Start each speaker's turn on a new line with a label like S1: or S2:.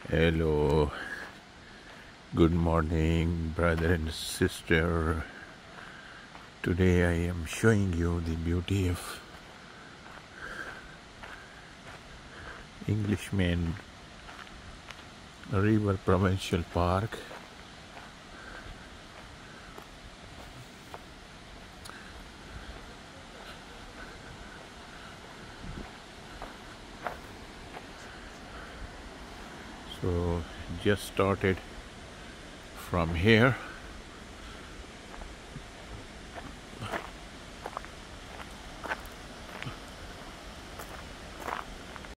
S1: Hello, good morning, brother and sister. Today I am showing you the beauty of Englishman River Provincial Park. So just started from here.